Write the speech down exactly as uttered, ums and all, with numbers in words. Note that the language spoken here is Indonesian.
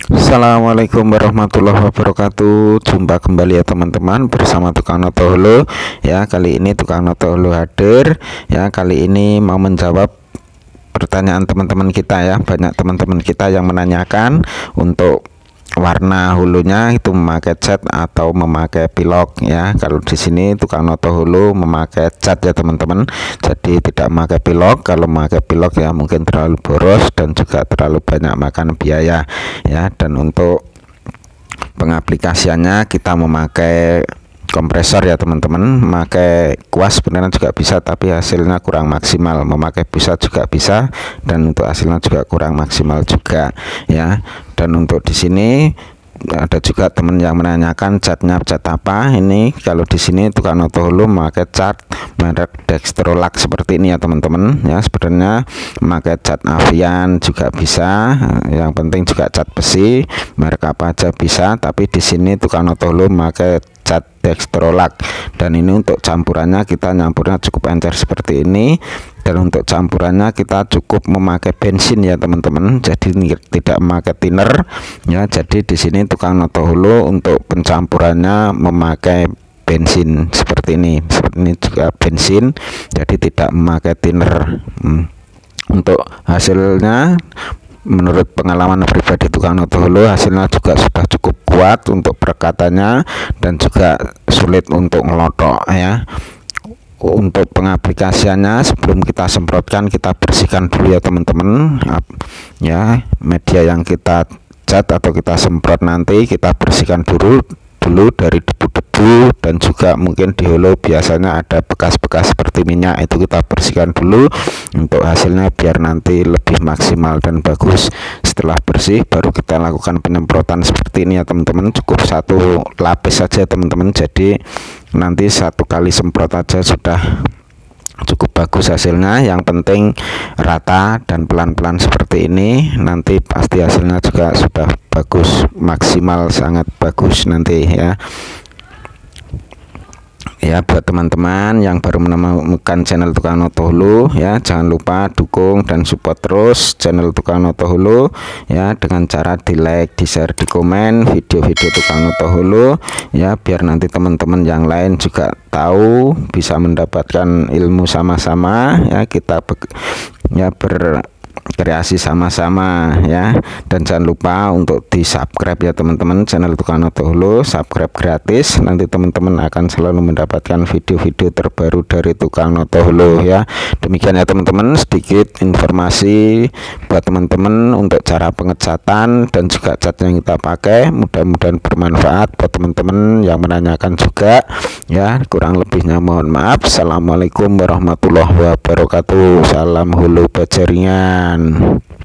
Assalamualaikum warahmatullahi wabarakatuh. Jumpa kembali ya teman-teman bersama Tukang Noto Hulu. Ya, kali ini Tukang Noto Hulu hadir. Ya, kali ini mau menjawab pertanyaan teman-teman kita ya. Banyak teman-teman kita yang menanyakan untuk warna hulunya itu memakai cat atau memakai pilok ya. Kalau di sini Tukang Noto Hulu memakai cat ya teman-teman. Jadi tidak memakai pilok. Kalau memakai pilok ya mungkin terlalu boros dan juga terlalu banyak makan biaya ya. Dan untuk pengaplikasiannya kita memakai kompresor ya teman-teman. Memakai kuas sebenarnya juga bisa, tapi hasilnya kurang maksimal. Memakai busa juga bisa, dan untuk hasilnya juga kurang maksimal juga ya. Dan untuk di sini ada juga teman yang menanyakan catnya cat apa. Ini kalau di sini Tukang Noto Hulu memakai cat merek Dextrolac seperti ini ya teman-teman ya. Sebenarnya memakai cat Avian juga bisa, yang penting juga cat besi merek apa aja bisa, tapi di sini Tukang Noto Hulu memakai cat Dextrolac. Dan ini untuk campurannya kita nyampurnya cukup encer seperti ini. Dan untuk campurannya kita cukup memakai bensin ya teman-teman, jadi tidak memakai thinner ya. Jadi di sini Tukang Noto Hulu untuk pencampurannya memakai bensin seperti ini. Seperti ini juga bensin, jadi tidak memakai thinner. hmm. Untuk hasilnya menurut pengalaman pribadi Tukang Noto Hulu, hasilnya juga sudah cukup kuat untuk perekatannya dan juga sulit untuk ngelotok ya. Untuk pengaplikasiannya sebelum kita semprotkan kita bersihkan dulu ya teman-teman ya. Media yang kita cat atau kita semprot nanti kita bersihkan dulu dulu dari debu-debu, dan juga mungkin di hulu biasanya ada bekas-bekas seperti minyak, itu kita bersihkan dulu untuk hasilnya biar nanti lebih maksimal dan bagus. Setelah bersih baru kita lakukan penyemprotan seperti ini ya teman-teman. Cukup satu lapis saja teman-teman, jadi nanti satu kali semprot aja sudah cukup bagus hasilnya. Yang penting rata dan pelan-pelan seperti ini, nanti pasti hasilnya juga sudah bagus, maksimal sangat bagus nanti ya. Ya, buat teman-teman yang baru menemukan channel Tukang Noto Hulu ya, jangan lupa dukung dan support terus channel Tukang Noto Hulu ya, dengan cara di like, di share, di komen video-video Tukang Noto Hulu ya, biar nanti teman-teman yang lain juga tahu, bisa mendapatkan ilmu sama-sama ya. Kita ya ber kreasi sama-sama ya. Dan jangan lupa untuk di subscribe ya teman-teman channel Tukang Noto Hulu, subscribe gratis, nanti teman-teman akan selalu mendapatkan video-video terbaru dari Tukang Noto Hulu ya. Demikian ya teman-teman, sedikit informasi buat teman-teman untuk cara pengecatan dan juga cat yang kita pakai. Mudah-mudahan bermanfaat buat teman-teman yang menanyakan juga ya. Kurang lebihnya mohon maaf. Assalamualaikum warahmatullahi wabarakatuh. Salam hulu bajaringan.